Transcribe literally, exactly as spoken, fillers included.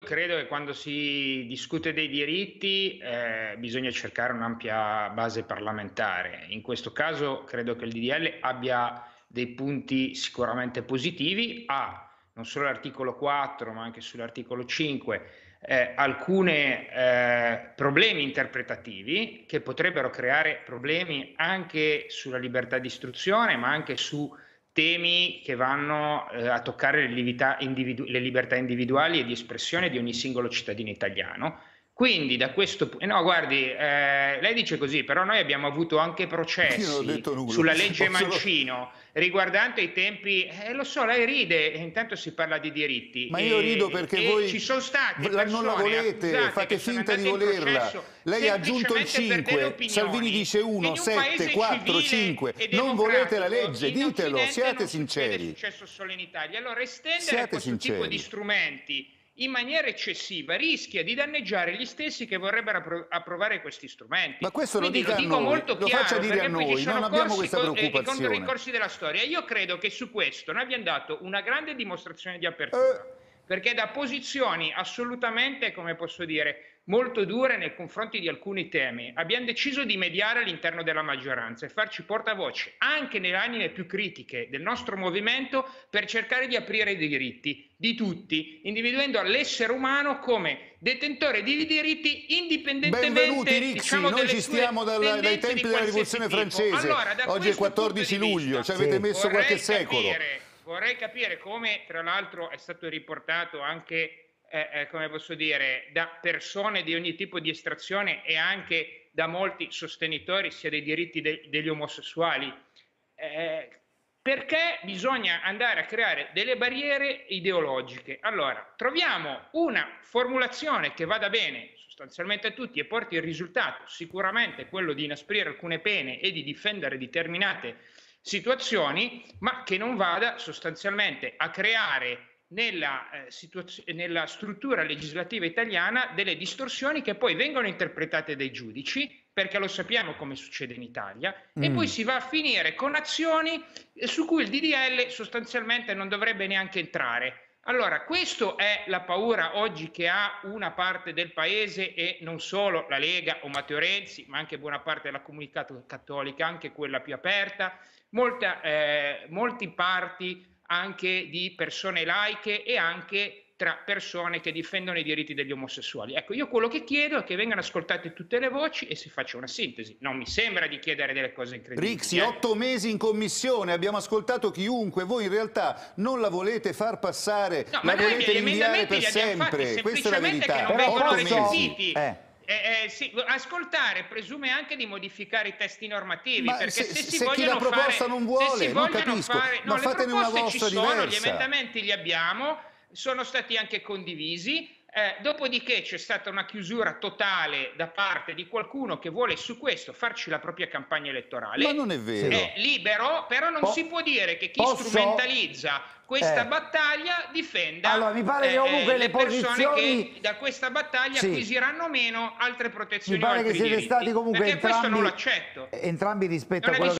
credo che quando si discute dei diritti eh, bisogna cercare un'ampia base parlamentare. In questo caso credo che il D D L abbia dei punti sicuramente positivi, ha non solo l'articolo quattro ma anche sull'articolo cinque eh, alcuni eh, problemi interpretativi che potrebbero creare problemi anche sulla libertà di istruzione, ma anche su temi che vanno eh, a toccare le libertà, le libertà individuali e di espressione di ogni singolo cittadino italiano. Quindi da questo punto, no guardi, eh, lei dice così, però noi abbiamo avuto anche processi sulla legge Mancino riguardante i tempi, eh, lo so, lei ride, e intanto si parla di diritti. Ma io e, rido perché voi ci sono stati non la volete, fate finta di volerla. Lei ha aggiunto il cinque, Salvini dice uno, sette, quattro, cinque, non volete la legge, ditelo, siate sinceri. Non è successo solo in Italia, allora estendere siate questo sinceri. tipo di strumenti in maniera eccessiva rischia di danneggiare gli stessi che vorrebbero appro approvare questi strumenti. Ma questo Quindi lo dica lo dico a noi, molto lo chiaro, faccia dire a noi, non abbiamo questa preoccupazione. I ricorsi della storia. Io credo che su questo noi abbiamo dato una grande dimostrazione di apertura, eh. perché da posizioni assolutamente, come posso dire, molto dure nei confronti di alcuni temi, abbiamo deciso di mediare all'interno della maggioranza e farci portavoce anche nelle anime più critiche del nostro movimento per cercare di aprire i diritti di tutti, individuando l'essere umano come detentore di diritti indipendentemente. Benvenuti Rixi, diciamo, noi ci stiamo dal, dai tempi della rivoluzione francese, allora, oggi è quattordici luglio, ci avete sì. messo vorrei qualche secolo. Capire, vorrei capire come, tra l'altro, è stato riportato anche Eh, eh, come posso dire, da persone di ogni tipo di estrazione e anche da molti sostenitori sia dei diritti de degli omosessuali, eh, perché bisogna andare a creare delle barriere ideologiche. Allora, troviamo una formulazione che vada bene sostanzialmente a tutti e porti il risultato, sicuramente quello di inasprire alcune pene e di difendere determinate situazioni, ma che non vada sostanzialmente a creare Nella, eh, nella struttura legislativa italiana delle distorsioni che poi vengono interpretate dai giudici, perché lo sappiamo come succede in Italia, mm. e poi si va a finire con azioni su cui il D D L sostanzialmente non dovrebbe neanche entrare. Allora, questa è la paura oggi che ha una parte del paese, e non solo la Lega o Matteo Renzi, ma anche buona parte della comunità cattolica, anche quella più aperta, molta, eh, molti parti anche di persone laiche e anche tra persone che difendono i diritti degli omosessuali. Ecco, io quello che chiedo è che vengano ascoltate tutte le voci e si faccia una sintesi. Non mi sembra di chiedere delle cose incredibili. Rixi, eh. otto mesi in commissione, abbiamo ascoltato chiunque, voi in realtà non la volete far passare, no, la ma volete rinviare per sempre, questa è la verità. Che non vengono recepiti. Eh. Eh, eh, sì, ascoltare presume anche di modificare i testi normativi, ma perché se, se, si se chi la proposta fare, non vuole, si non capisco, fare, no, ma fatene una vostra ci sono, diversa. Gli emendamenti li abbiamo, sono stati anche condivisi, eh, dopodiché c'è stata una chiusura totale da parte di qualcuno che vuole su questo farci la propria campagna elettorale. Ma non è vero. È libero, però non po si può dire che chi posso? strumentalizza questa eh. battaglia difenda allora, mi pare che comunque eh, le, le persone posizioni... che da questa battaglia sì. acquisiranno meno altre protezioni. Mi pare o altri che siete diritti, stati comunque perché entrambi, questo non l'accetto. entrambi rispetto non a quello